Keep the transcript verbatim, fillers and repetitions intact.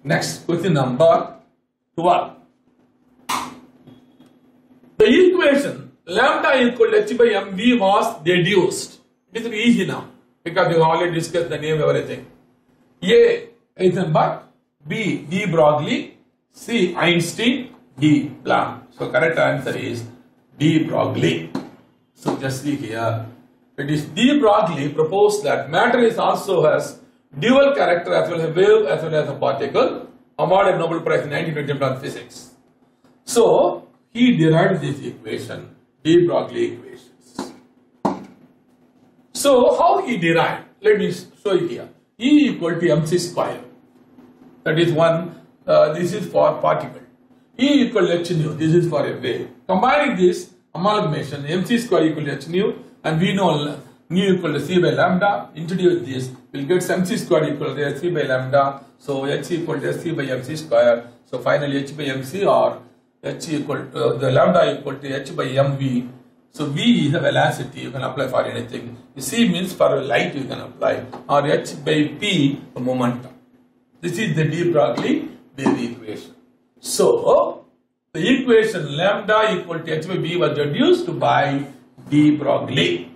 Next, question number twelve. The equation lambda equal to h by mv was deduced. It is easy now because we have already discussed the name everything. A. Heisenberg, B. de Broglie, C. Einstein, D. Planck. So correct answer is de Broglie. So just see here. It is de Broglie proposed that matter is also has dual character as well as a wave as well as a particle, awarded Nobel Prize in nineteen twenty on physics. So he derived this equation, de Broglie equations. So how he derived? Let me show you here. E equal to mc square. That is one. Uh, this is for particle. E equal to h nu. This is for a wave. Combining this amalgamation, mc square equal to h nu, and we know nu equal to c by lambda. Introduce this, we'll get mc square equal to h by lambda. So h equal to c by mc square. So finally h by mc or h equal to uh, the lambda equal to h by mv. So v is the velocity, you can apply for anything. C means for light you can apply, or h by p the momentum. This is the de Broglie wave equation. So the equation lambda equal to h by b was deduced by de Broglie.